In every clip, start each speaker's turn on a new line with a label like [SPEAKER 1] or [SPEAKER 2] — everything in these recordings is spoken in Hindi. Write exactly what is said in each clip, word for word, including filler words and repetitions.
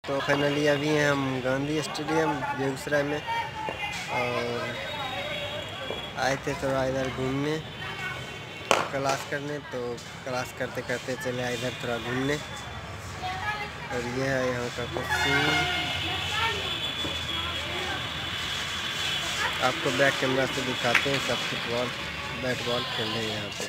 [SPEAKER 1] तो फाइनली अभी हैं हम गांधी स्टेडियम बेगूसराय में और आए थे थोड़ा इधर घूमने क्लास करने। तो क्लास करते करते चले आए इधर थोड़ा घूमने। और ये है यहाँ का कुछ सीन, आपको बैक कैमरा से दिखाते हैं। सब फुटबॉल बैट बॉल खेल रहे हैं यहाँ पे।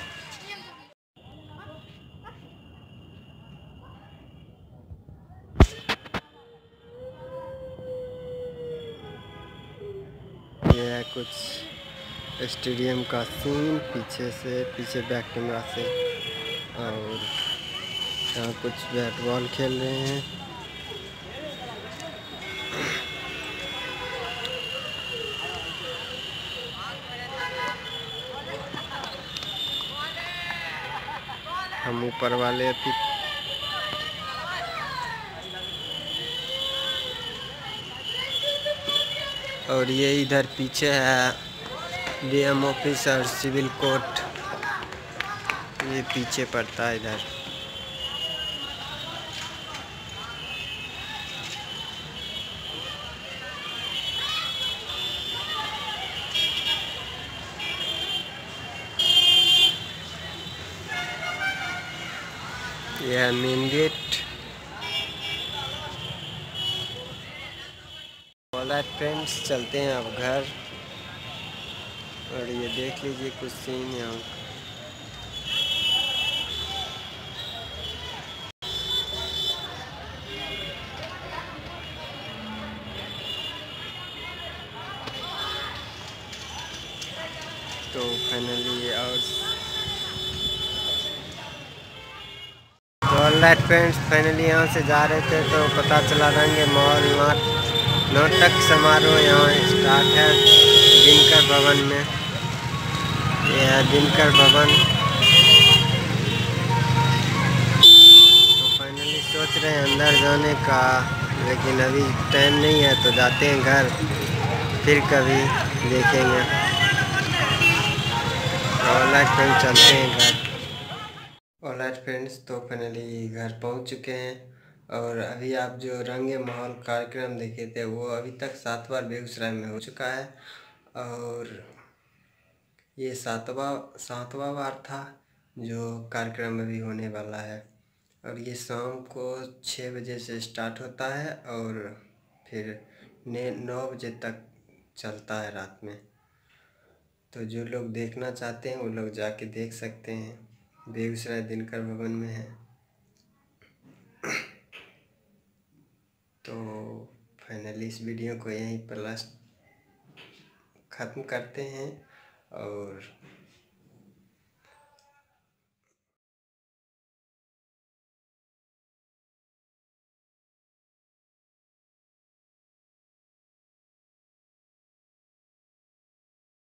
[SPEAKER 1] ये है कुछ स्टेडियम का सीन पीछे से, पीछे बैक कैमरा से। और यहाँ कुछ बैट बॉल खेल रहे हैं। हम ऊपर वाले अभी और ये इधर पीछे है डीएम ऑफिस और सिविल कोर्ट, ये पीछे पड़ता है इधर। यह है मेन गेट। ऑलराइट फ्रेंड्स, चलते हैं अब घर। और ये देख लीजिए कुछ सीन यहाँ। तो फाइनली और तो ऑलराइट फ्रेंड्स, फाइनली यहाँ से जा रहे थे तो पता चला रंगे मॉल नाटक समारोह यहाँ स्टार्ट है दिनकर भवन में। यह है दिनकर भवन। तो फाइनली सोच रहे हैं अंदर जाने का, लेकिन अभी टाइम नहीं है तो जाते हैं घर, फिर कभी देखेंगे। ऑलराइट फ्रेंड्स, चलते हैं घर। ऑलराइट फ्रेंड्स, तो फाइनली घर पहुंच चुके हैं। और अभी आप जो रंगे माहौल कार्यक्रम देखे थे वो अभी तक सात बार बेगूसराय में हो चुका है। और ये सातवां सातवां बार था जो कार्यक्रम अभी होने वाला है। और ये शाम को छः बजे से स्टार्ट होता है और फिर ने नौ बजे तक चलता है रात में। तो जो लोग देखना चाहते हैं वो लोग जाके देख सकते हैं, बेगूसराय दिनकर भवन में है। तो फाइनली इस वीडियो को यहीं पर लास्ट ख़त्म करते हैं। और